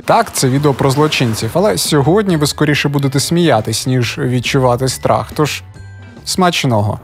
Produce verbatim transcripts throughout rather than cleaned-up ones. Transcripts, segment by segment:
Так, це відео про злочинців, але сьогодні ви скоріше будете сміятись, ніж відчувати страх. Тож, смачного.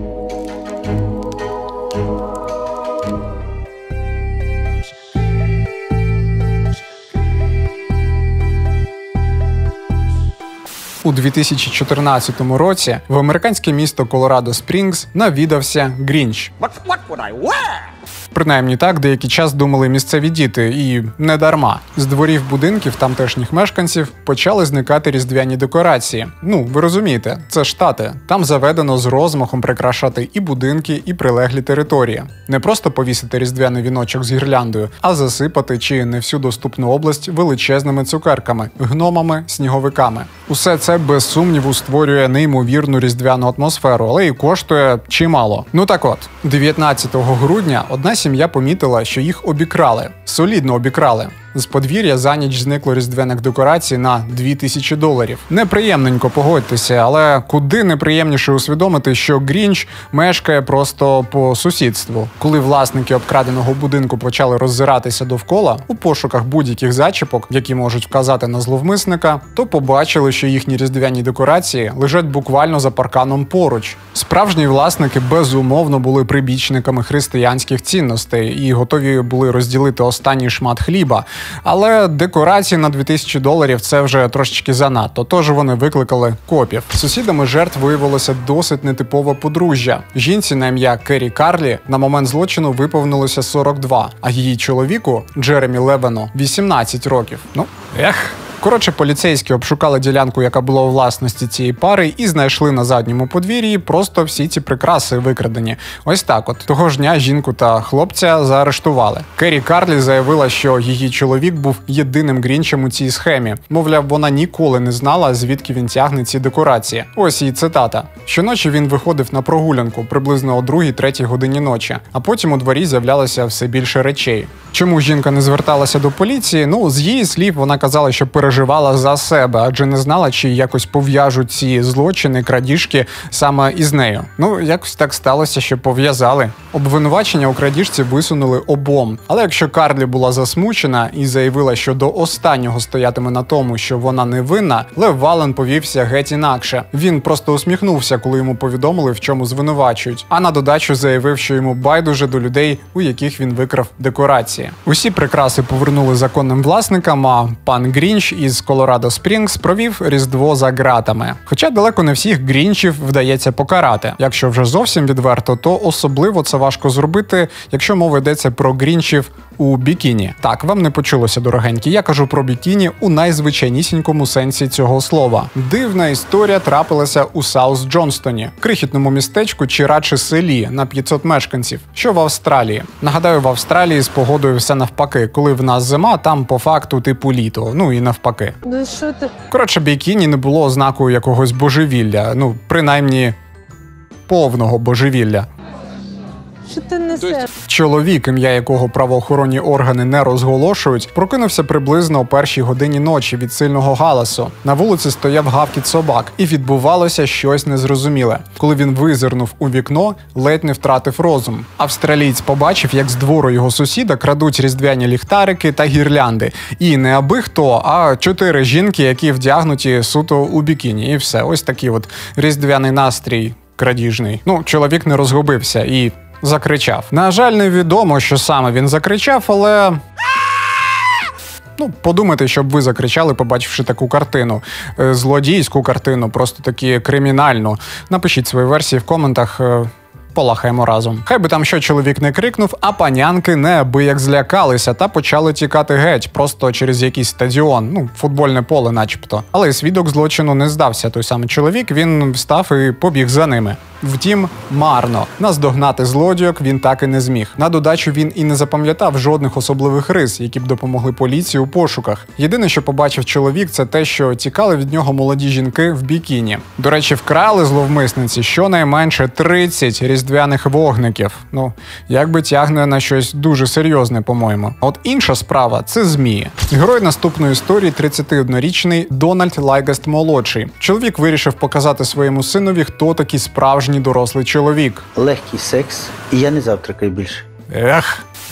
У дві тисячі чотирнадцятому році в американське місто Колорадо-Спрінгс навідався Грінч. What, what would I wear? Принаймні так деякий час думали місцеві діти, і не дарма. З дворів будинків тамтешніх мешканців почали зникати різдвяні декорації. Ну, ви розумієте, це Штати. Там заведено з розмахом прикрашати і будинки, і прилеглі території. Не просто повісити різдвяний віночок з гірляндою, а засипати чи не всю доступну область величезними цукерками, гномами, сніговиками. Усе це без сумніву створює неймовірну різдвяну атмосферу, але і коштує чимало. Ну так от, дев'ятнадцятого грудня одна сім'я помітила, що їх обікрали. Солідно обікрали. З подвір'я за ніч зникло різдвяних декорацій на дві тисячі доларів. Неприємненько, погодьтеся, але куди неприємніше усвідомити, що Грінч мешкає просто по сусідству. Коли власники обкраденого будинку почали роззиратися довкола у пошуках будь-яких зачіпок, які можуть вказати на зловмисника, то побачили, що їхні різдвяні декорації лежать буквально за парканом поруч. Справжні власники безумовно були прибічниками християнських цінностей і готові були розділити останній шмат хліба. Але декорації на дві тисячі доларів – це вже трошечки занадто, тож вони викликали копів. Сусідами жертв виявилося досить нетипове подружжя. Жінці на ім'я Керрі Карлі на момент злочину виповнилося сорок два, а її чоловіку, Джеремі Левену, вісімнадцять років. Ну, ех... Коротше, поліцейські обшукали ділянку, яка була у власності цієї пари, і знайшли на задньому подвір'ї просто всі ці прикраси викрадені. Ось так от. Того ж дня жінку та хлопця заарештували. Керрі Карлі заявила, що її чоловік був єдиним Грінчем у цій схемі. Мовляв, вона ніколи не знала, звідки він тягне ці декорації. Ось її цитата. Щоночі він виходив на прогулянку, приблизно о другій-третій годині ночі, а потім у дворі з'являлося все більше речей. Чому жінка не зверталася до поліції? Ну, з її слів вона казала, що переживала за себе, адже не знала, чи якось пов'яжуть ці злочини, крадіжки саме із нею. Ну, якось так сталося, що пов'язали. Обвинувачення у крадіжці висунули обом. Але якщо Карлі була засмучена і заявила, що до останнього стоятиме на тому, що вона не винна, Лев Вален повівся геть інакше. Він просто усміхнувся, коли йому повідомили, в чому звинувачують. А на додачу заявив, що йому байдуже до людей, у яких він викрав декорації. Усі прикраси повернули законним власникам, а пан Грінч із Колорадо-Спрінгс провів Різдво за ґратами. Хоча далеко не всіх Грінчів вдається покарати. Якщо вже зовсім відверто, то особливо це важко зробити, якщо мова йдеться про Грінчів у бікіні. Так, вам не почулося, дорогенькі, я кажу про бікіні у найзвичайнісінькому сенсі цього слова. Дивна історія трапилася у Саус-Джонстоні, крихітному містечку чи радше селі на п'ятсот мешканців, що в Австралії. Нагадаю, в Австралії з погодою все навпаки. Коли в нас зима, там по факту типу літо, ну і навпаки. Ну що ти? Коротше, бікіні не було ознакою якогось божевілля, ну, принаймні повного божевілля. Що ти несеш? Чоловік, ім'я якого правоохоронні органи не розголошують, прокинувся приблизно о першій годині ночі від сильного галасу. На вулиці стояв гавкіт собак, і відбувалося щось незрозуміле. Коли він визирнув у вікно, ледь не втратив розум. Австралієць побачив, як з двору його сусіда крадуть різдвяні ліхтарики та гірлянди. І не аби хто, а чотири жінки, які вдягнуті суто у бікіні. І все, ось такий от різдвяний настрій крадіжний. Ну, чоловік не розгубився і закричав. На жаль, невідомо, що саме він закричав, але... Ну, подумайте, щоб ви закричали, побачивши таку картину. Злодійську картину, просто таки кримінальну. Напишіть свої версії в коментах, полахаємо разом. Хай би там що чоловік не крикнув, а панянки неабияк злякалися та почали тікати геть, просто через якийсь стадіон, ну, футбольне поле начебто. Але свідок злочину не здався, той самий чоловік, він встав і побіг за ними. Втім, марно. Наздогнати злодійок він так і не зміг. На додачу він і не запам'ятав жодних особливих рис, які б допомогли поліції у пошуках. Єдине, що побачив чоловік, це те, що тікали від нього молоді жінки в бікіні. До речі, вкрали зловмисниці щонайменше тридцять різдвяних вогників. Ну, якби тягне на щось дуже серйозне, по-моєму. А от інша справа – це змії. Герой наступної історії – тридцятиоднорічний Дональд Лайгест-молодший. Чоловік вирішив показати своєму синові, хто такий справжній дорослий чоловік. Легкий секс, і я не завтракаю більше. Ех.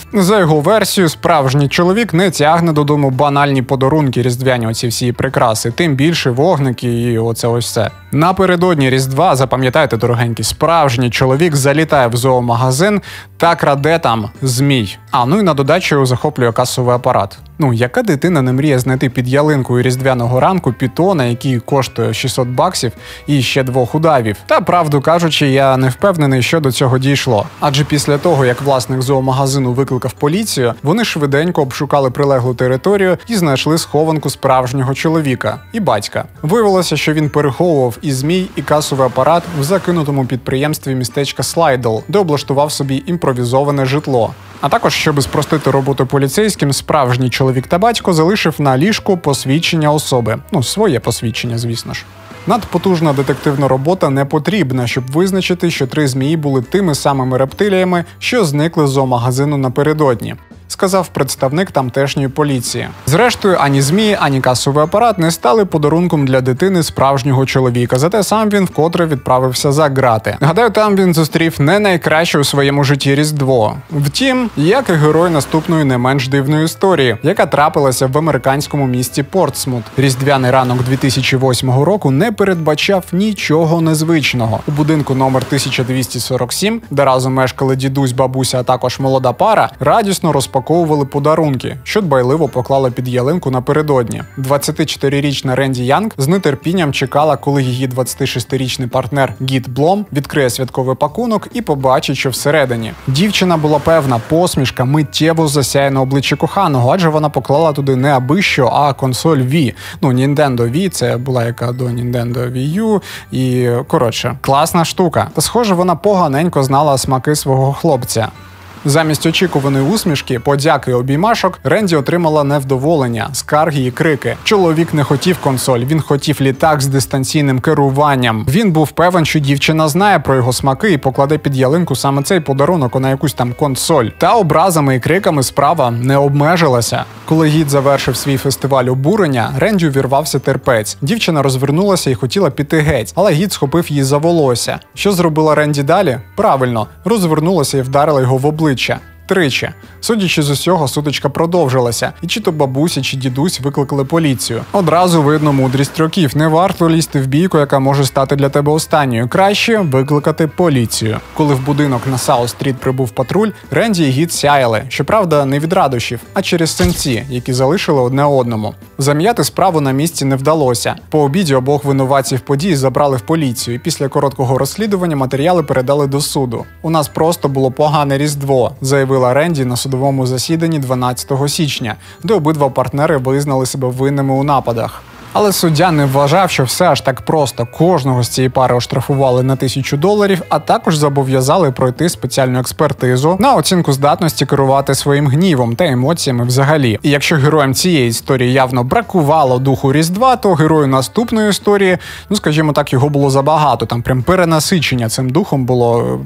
За його версією, справжній чоловік не тягне додому банальні подарунки різдвяні, оці всі прикраси, тим більше вогники і оце ось все. Напередодні Різдва, запам'ятайте, дорогенькі, справжній чоловік залітає в зоомагазин та краде там змій. А, ну і на додачу захоплює касовий апарат. Ну, яка дитина не мріє знайти під ялинкою різдвяного ранку пітона, який коштує шістсот баксів, і ще двох удавів? Та, правду кажучи, я не впевнений, що до цього дійшло. Адже після того, як власник зоомагазину викликав поліцію, вони швиденько обшукали прилеглу територію і знайшли схованку справжнього чоловіка і батька. Виявилося, що він переховував і змій, і касовий апарат в закинутому підприємстві містечка Слайдл, де облаштував собі імпровізоване житло. А також, щоб спростити роботу поліцейським, справжній чоловік та батько залишив на ліжку посвідчення особи. Ну, своє посвідчення, звісно ж. Надпотужна детективна робота не потрібна, щоб визначити, що три змії були тими самими рептиліями, що зникли з зоомагазину напередодні, сказав представник тамтешньої поліції. Зрештою, ані змії, ані касовий апарат не стали подарунком для дитини справжнього чоловіка, зате сам він вкотре відправився за ґрати. Гадаю, там він зустрів не найкраще у своєму житті Різдво. Втім, як і герой наступної не менш дивної історії, яка трапилася в американському місті Портсмут. Різдвяний ранок дві тисячі восьмого року не передбачав нічого незвичного. У будинку номер тисяча двісті сорок сім, де разом мешкали дідусь, бабуся, а також молода пара, радісно розпаковували Розпаковували подарунки, що дбайливо поклали під ялинку напередодні. двадцятичотирирічна Ренді Янг з нетерпінням чекала, коли її двадцятишестирічний партнер Гіт Блом відкриє святковий пакунок і побачить, що всередині. Дівчина була певна, посмішка миттєво засяє на обличчі коханого, адже вона поклала туди не аби що, а консоль Wii. Ну, Nintendo Wii, це була яка до Nintendo Wii U, і, коротше, класна штука. Та, схоже, вона поганенько знала смаки свого хлопця. Замість очікуваної усмішки, подяки і обіймашок, Ренді отримала невдоволення, скарги і крики. Чоловік не хотів консоль, він хотів літак з дистанційним керуванням. Він був певен, що дівчина знає про його смаки і покладе під ялинку саме цей подарунок, а не якусь там консоль. Та образами і криками справа не обмежилася. Коли Гід завершив свій фестиваль обурення, Ренді увірвався терпець. Дівчина розвернулася і хотіла піти геть, але Гід схопив її за волосся. Що зробила Ренді далі? Правильно, розвернулася і вдарила його в обличчя. Тричі. Судячи з усього, сутичка продовжилася, і чи то бабуся, чи дідусь викликали поліцію. Одразу видно мудрість років. Не варто лізти в бійку, яка може стати для тебе останньою. Краще викликати поліцію. Коли в будинок на Саут-стріт прибув патруль, Ренді і Гід сяяли. Щоправда, не від радощів, а через синці, які залишили одне одному. Зам'яти справу на місці не вдалося. По обіді обох винуватців подій забрали в поліцію, і після короткого розслідування матеріали передали до суду. У нас просто було погане Різдво, заявила Ренді на судовому засіданні дванадцятого січня, де обидва партнери визнали себе винними у нападах. Але суддя не вважав, що все аж так просто. Кожного з цієї пари оштрафували на тисячу доларів, а також зобов'язали пройти спеціальну експертизу на оцінку здатності керувати своїм гнівом та емоціями взагалі. І якщо героям цієї історії явно бракувало духу Різдва, то герою наступної історії, ну скажімо так, його було забагато. Там прям перенасичення цим духом було...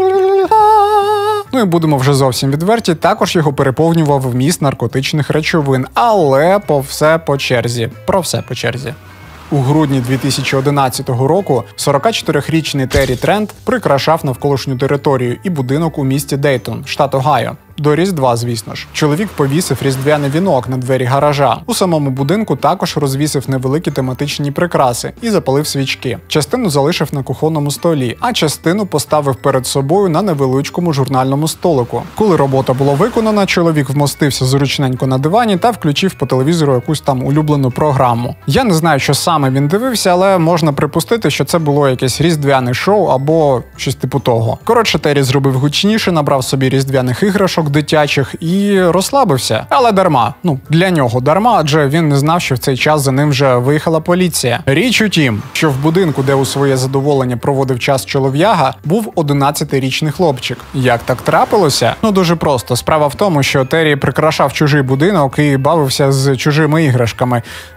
Ну і будемо вже зовсім відверті, також його переповнював вміст наркотичних речовин, але по все по черзі, про все по черзі. У грудні дві тисячі одинадцятого року сорокачотирирічний Террі Трент прикрашав навколишню територію і будинок у місті Дейтон, штат Огайо. До Різдва, звісно ж. Чоловік повісив різдвяний вінок на двері гаража. У самому будинку також розвісив невеликі тематичні прикраси і запалив свічки. Частину залишив на кухонному столі, а частину поставив перед собою на невеличкому журнальному столику. Коли робота була виконана, чоловік вмостився зручненько на дивані та включив по телевізору якусь там улюблену програму. Я не знаю, що саме він дивився, але можна припустити, що це було якесь різдвяне шоу або щось типу того. Коротше, Террі зробив гучніше, набрав собі різдвяних іграшок дитячих і розслабився. Але дарма. Ну, для нього дарма, адже він не знав, що в цей час за ним вже виїхала поліція. Річ у тім, що в будинку, де у своє задоволення проводив час чолов'яга, був одинадцятирічний хлопчик. Як так трапилося? Ну, дуже просто. Справа в тому, що Террі прикрашав чужий будинок і бавився з чужими іграшками.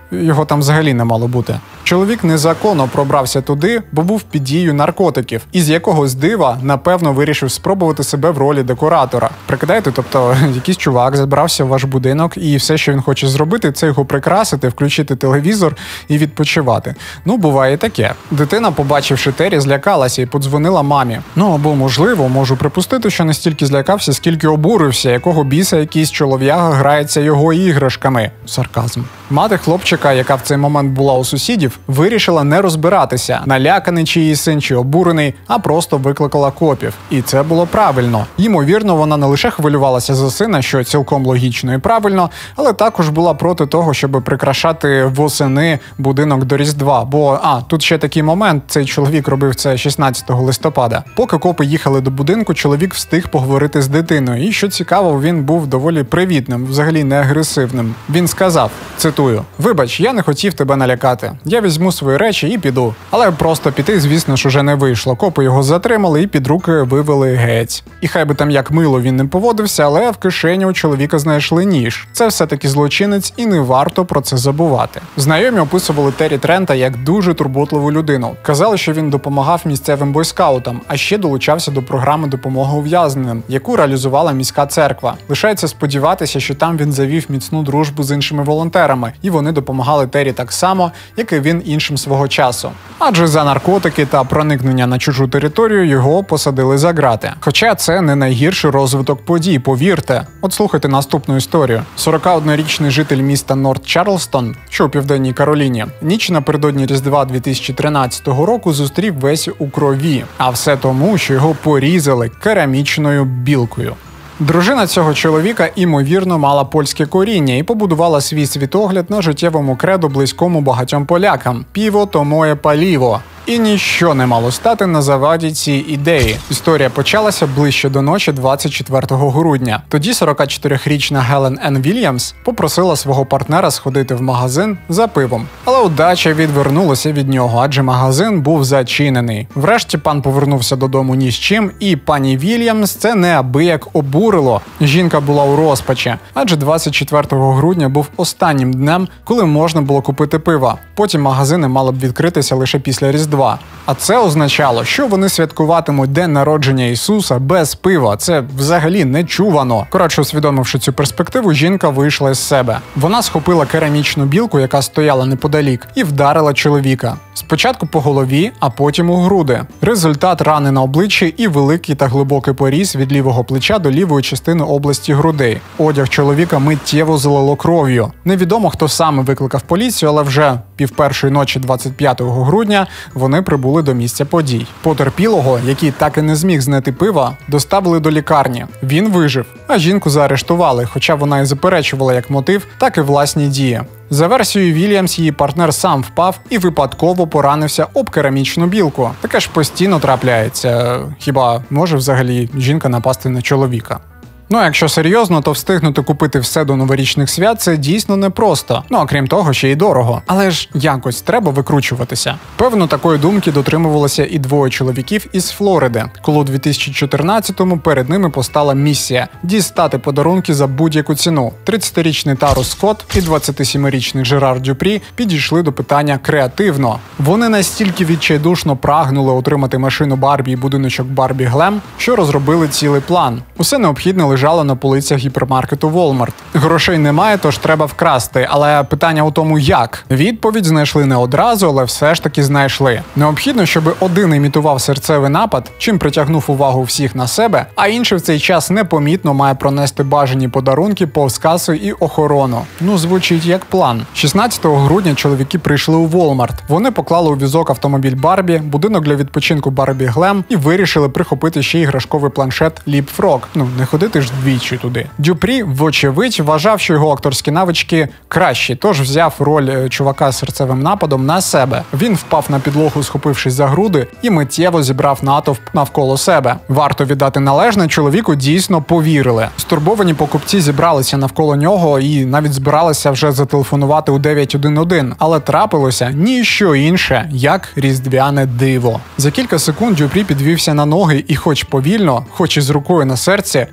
його там взагалі не мало бути. Чоловік незаконно пробрався туди, бо був під дією наркотиків, і з якогось дива, напевно, вирішив спробувати себе в ролі декоратора. Прикидаєте, тобто якийсь чувак забрався в ваш будинок, і все, що він хоче зробити, це його прикрасити, включити телевізор і відпочивати. Ну, буває таке. Дитина, побачивши Террі, злякалася і подзвонила мамі. Ну, або, можливо, можу припустити, що не стільки злякався, скільки обурився, якого біса якийсь чолов'яга грається його іграшками. Сарказм. Мати хлопчика, яка в цей момент була у сусідів, вирішила не розбиратися, наляканий чиїсь син чи обурений, а просто викликала копів. І це було правильно. Ймовірно, вона не лише хвилювалася за сина, що цілком логічно і правильно, але також була проти того, щоб прикрашати восени будинок до Різдва. Бо, а, тут ще такий момент, цей чоловік робив це шістнадцятого листопада. Поки копи їхали до будинку, чоловік встиг поговорити з дитиною. І, що цікаво, він був доволі привітним, взагалі не агресивним. Він сказав, цитую: «Вибач, я не хотів тебе налякати. Я візьму свої речі і піду». Але просто піти, звісно ж, уже не вийшло. Копи його затримали і під руки вивели геть. І хай би там як мило він не поводився, але в кишені у чоловіка знайшли ніж. Це все-таки злочинець і не варто про це забувати. Знайомі описували Террі Трента як дуже турботливу людину. Казали, що він допомагав місцевим бойскаутам, а ще долучався до програми допомоги ув'язненим, яку реалізувала міська церква. Лишається сподіватися, що там він завів міцну дружбу з іншими волонтерами, і вони допомагали Террі так само, як і він іншим свого часу. Адже за наркотики та проникнення на чужу територію його посадили за ґрати. Хоча це не найгірший розвиток подій, повірте. От слухайте наступну історію. сорокаоднорічний житель міста Норт Чарлстон, що у Південній Кароліні, ніч напередодні Різдва дві тисячі тринадцятого року зустрів весь у крові. А все тому, що його порізали керамічною білкою. Дружина цього чоловіка, імовірно, мала польське коріння і побудувала свій світогляд на життєвому кредо, близькому багатьом полякам – «Піво то моє паліво». І ніщо не мало стати на заваді цій ідеї. Історія почалася ближче до ночі двадцять четвертого грудня. Тоді сорокачотирирічна Гелен Енн Вільямс попросила свого партнера сходити в магазин за пивом. Але удача відвернулася від нього, адже магазин був зачинений. Врешті пан повернувся додому ні з чим, і пані Вільямс це неабияк обурило. Жінка була у розпачі, адже двадцять четвертого грудня був останнім днем, коли можна було купити пива. Потім магазини мали б відкритися лише після Різдва. А це означало, що вони святкуватимуть день народження Ісуса без пива. Це взагалі нечувано. Коротше, усвідомивши цю перспективу, жінка вийшла із себе. Вона схопила керамічну білку, яка стояла неподалік, і вдарила чоловіка. Спочатку по голові, а потім у груди. Результат – рани на обличчі і великий та глибокий поріз від лівого плеча до лівої частини області грудей. Одяг чоловіка миттєво залило кров'ю. Невідомо, хто саме викликав поліцію, але вже півпершої ночі двадцять п'ятого грудня вони прибули до місця подій. Потерпілого, який так і не зміг знайти пива, доставили до лікарні. Він вижив, а жінку заарештували, хоча вона і заперечувала як мотив, так і власні дії. За версією Вільямс, її партнер сам впав і випадково поранився об керамічну білку. Таке ж постійно трапляється. Хіба може взагалі жінка напасти на чоловіка? Ну, а якщо серйозно, то встигнути купити все до новорічних свят – це дійсно непросто. Ну, а крім того, ще й дорого. Але ж якось треба викручуватися. Певно, такої думки дотримувалися і двоє чоловіків із Флориди, коли у дві тисячі чотирнадцятому перед ними постала місія – дістати подарунки за будь-яку ціну. тридцятирічний Таро Скотт і двадцятисемирічний Жерар Дюпрі підійшли до питання креативно. Вони настільки відчайдушно прагнули отримати машину Барбі і будиночок Барбі Глем, що розробили цілий план. Усе необхідне лежало на полицях гіпермаркету Walmart. Грошей немає, тож треба вкрасти, але питання у тому як. Відповідь знайшли не одразу, але все ж таки знайшли. Необхідно, щоб один імітував серцевий напад, чим притягнув увагу всіх на себе, а інший в цей час непомітно має пронести бажані подарунки повз касу і охорону. Ну, звучить як план. шістнадцятого грудня чоловіки прийшли у Walmart. Вони поклали у візок автомобіль Барбі, будинок для відпочинку Барбі Глем і вирішили прихопити ще іграшковий планшет Leapfrog. Ну, не ходити ж двічі туди. Дюпрі, вочевидь, вважав, що його акторські навички кращі, тож взяв роль чувака з серцевим нападом на себе. Він впав на підлогу, схопившись за груди, і миттєво зібрав натовп навколо себе. Варто віддати належне, чоловіку дійсно повірили. Стурбовані покупці зібралися навколо нього і навіть збиралися вже зателефонувати у дев'ять один один, але трапилося ніщо інше, як різдвяне диво. За кілька секунд Дюпрі підвівся на ноги і хоч повільно, хоч і з рукою на серці, та все ж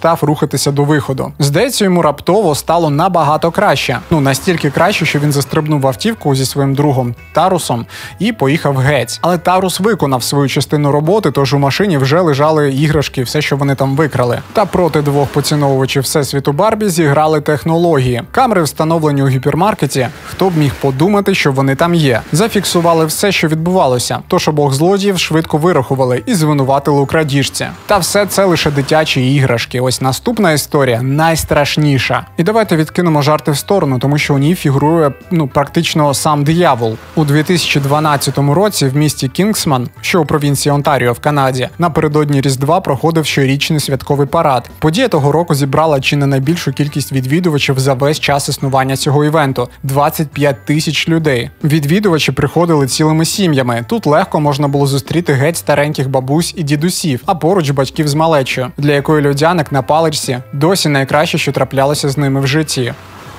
став рухатися до виходу. Здається, йому раптово стало набагато краще. Ну, настільки краще, що він застрибнув в автівку зі своїм другом Тарусом і поїхав геть. Але Тарус виконав свою частину роботи, тож у машині вже лежали іграшки, все, що вони там викрали. Та проти двох поціновувачів Всесвіту Барбі зіграли технології. Камери, встановлені у гіпермаркеті, хто б міг подумати, що вони там є. Зафіксували все, що відбувалося, тож обох злодіїв швидко вирахували і звинуватили у крадіжці. Та все це лише дитячі іграшки. Ось наступна історія найстрашніша. І давайте відкинемо жарти в сторону, тому що у ній фігурує, ну, практично сам диявол. У дві тисячі дванадцятому році в місті Кінгсман, що у провінції Онтаріо в Канаді, напередодні Різдва проходив щорічний святковий парад. Подія того року зібрала чи не найбільшу кількість відвідувачів за весь час існування цього івенту – двадцять п'ять тисяч людей. Відвідувачі приходили цілими сім'ями. Тут легко можна було зустріти геть стареньких бабусь і дідусів, а поруч батьків з малечою, для якої льодяник на паличці досі найкраще, що траплялося з ними в житті.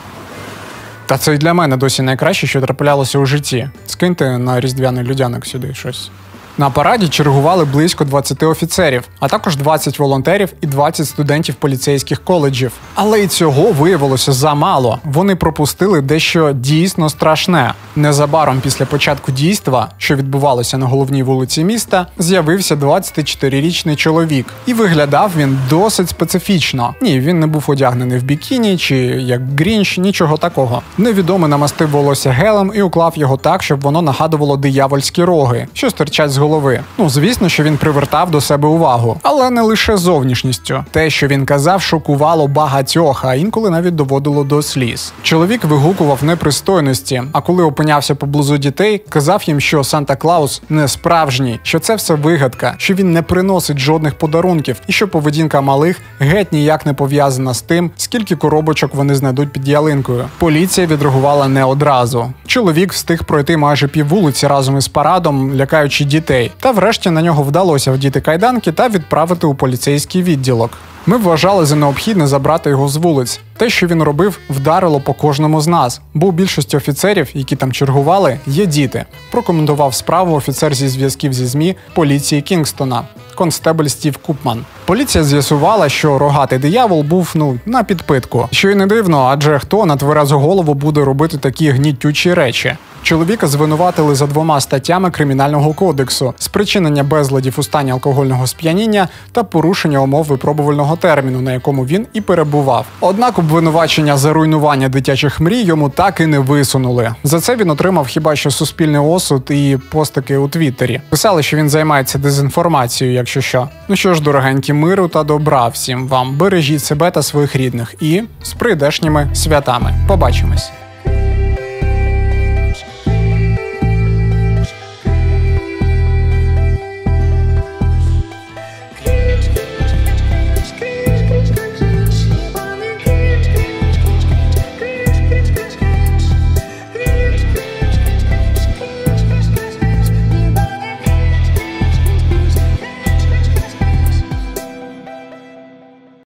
Та це і для мене досі найкраще, що траплялося у житті. Скиньте на різдвяний льодяник сюди щось. На параді чергували близько двадцяти офіцерів, а також двадцять волонтерів і двадцять студентів поліцейських коледжів. Але і цього виявилося замало. Вони пропустили дещо дійсно страшне. Незабаром після початку дійства, що відбувалося на головній вулиці міста, з'явився двадцятичотирирічний чоловік. І виглядав він досить специфічно. Ні, він не був одягнений в бікіні чи як Грінч, нічого такого. Невідомий намастив волосся гелем і уклав його так, щоб воно нагадувало диявольські роги, що стирчать з голови. Ну, звісно, що він привертав до себе увагу. Але не лише зовнішністю. Те, що він казав, шокувало багатьох, а інколи навіть доводило до сліз. Чоловік вигукував непристойності, а коли опинявся поблизу дітей, казав їм, що Санта-Клаус не справжній, що це все вигадка, що він не приносить жодних подарунків і що поведінка малих геть ніяк не пов'язана з тим, скільки коробочок вони знайдуть під ялинкою. Поліція відреагувала не одразу. Чоловік встиг пройти майже піввулиці разом із парадом, лякаючи дітей. Та врешті на нього вдалося вдіти кайданки та відправити у поліцейський відділок. Ми вважали за необхідне забрати його з вулиць. Те, що він робив, вдарило по кожному з нас, бо у більшості офіцерів, які там чергували, є діти. Прокоментував справу офіцер зі зв'язків зі ЗМІ поліції Кінгстона, констебль Стів Купман. Поліція з'ясувала, що рогатий диявол був, ну, на підпитку. Що й не дивно, адже хто на тверезу голову буде робити такі гнітючі речі? Чоловіка звинуватили за двома статтями Кримінального кодексу – спричинення безладів у стані алкогольного сп'яніння та порушення умов випробувального терміну, на якому він і перебував. Однак обвинувачення за руйнування дитячих мрій йому так і не висунули. За це він отримав хіба що суспільний осуд і постики у Твіттері. Писали, що він займається дезінформацією, якщо що. Ну що ж, дорогенькі, миру та добра всім вам. Бережіть себе та своїх рідних. І з прийдешніми святами. Побачимось.